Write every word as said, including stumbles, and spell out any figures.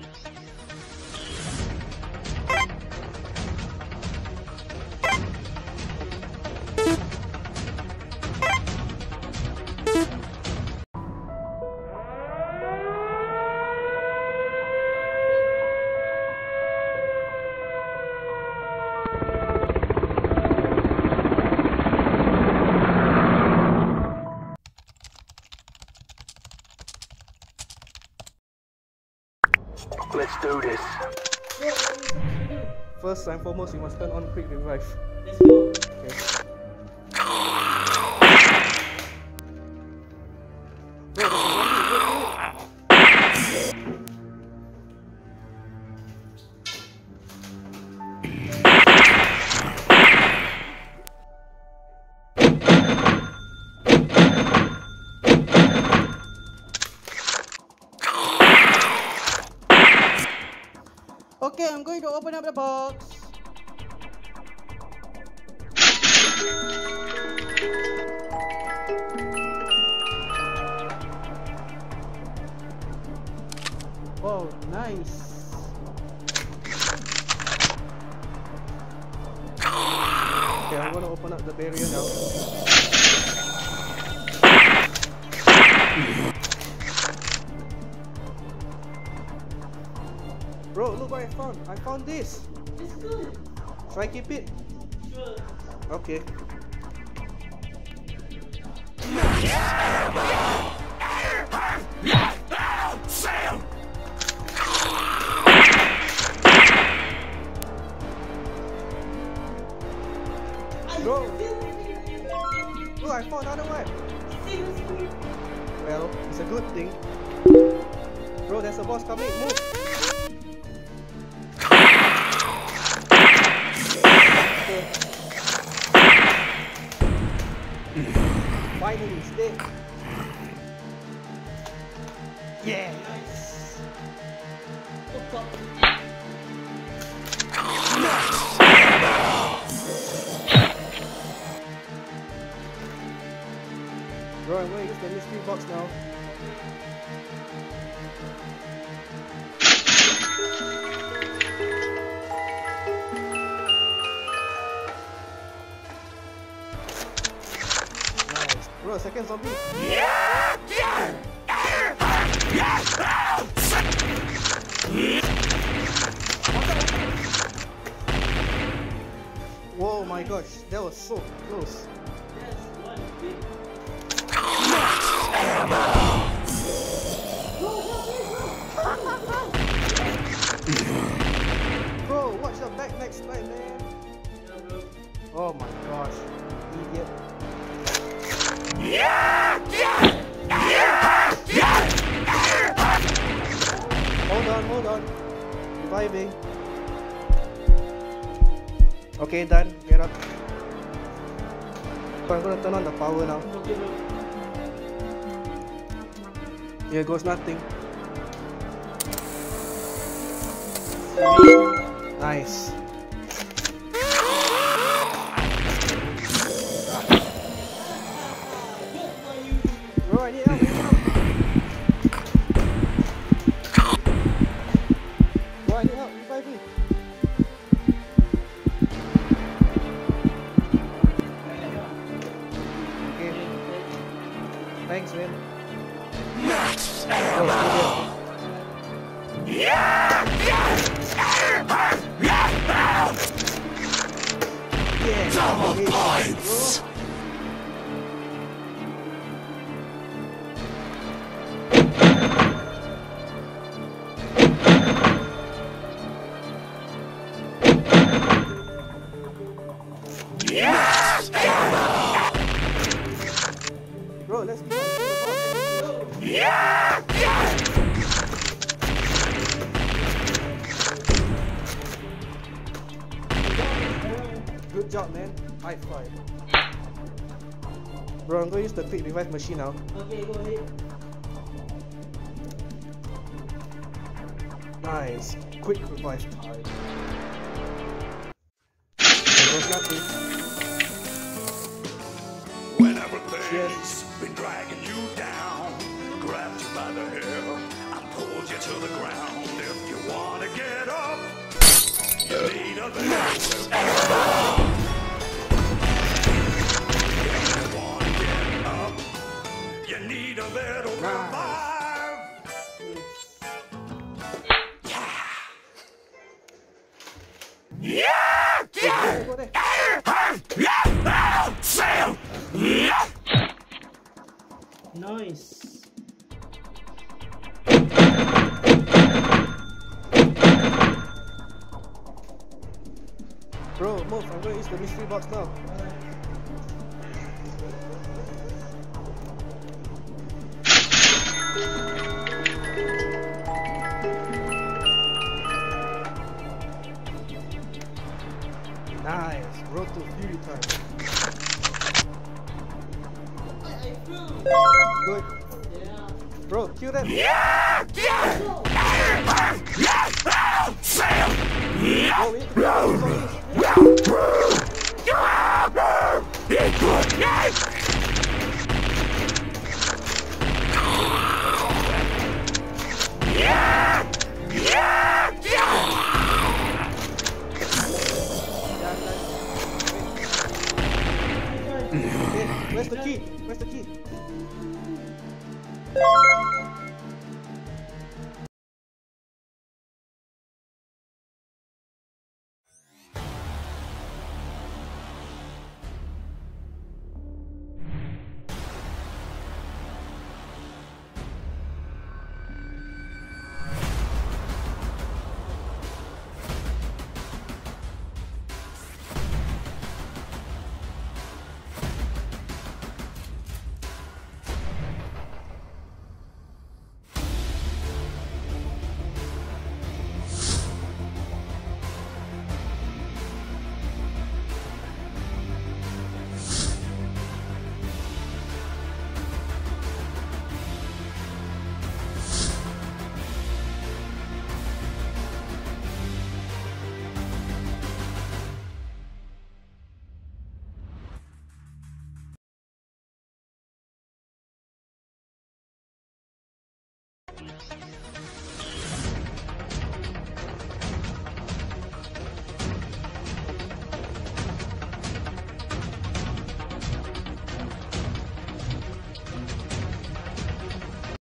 Let's do this. First and foremost, you must turn on quick revive. Let's go. Okay. Okay, I'm going to open up the box. Oh, nice. Okay, I'm going to open up the barrier now. Bro, look what I found. I found this. It's good. Should I keep it? Sure. Okay. Bro, look, I found another one. Well, it's a good thing. Bro, there's a boss coming. Move. Finally, it's dead. Yes. Bro, I'm going to use the mystery box now. Nice. Bro, second zombie. Whoa, my gosh, that was so close. Yes, one big. Bro, watch your back next time, man. Yeah, bro. Oh my gosh, idiot. Hold on, hold on. Reviving. Okay, done. Get up. So I'm gonna turn on the power now. Okay, bro. Here goes nothing. Nice. Bro, I need help. I need help. Bro, I need help. Revive me. Okay. Thanks, man. Oh, yeah. Double points. Bro, let's go. Yeah. Good job, man. High five. Bro, I'm going to use the quick revive machine now. Okay, go ahead. Nice. Quick revive time. There goes nothing. When everything's Cheers. been dragging you down, grabbed you by the hair, I pulled you to the ground. If you you there? Come on, get up. You need a little revive. Yeah! Yeah! Go there. Nice. Bro, move. I'm going to use the mystery box now. Nice. Road to Fury time. I flew. Good. Yeah. Bro, kill them. Bro, we need to kill them zombies. Okay, where's the key? Where's the key?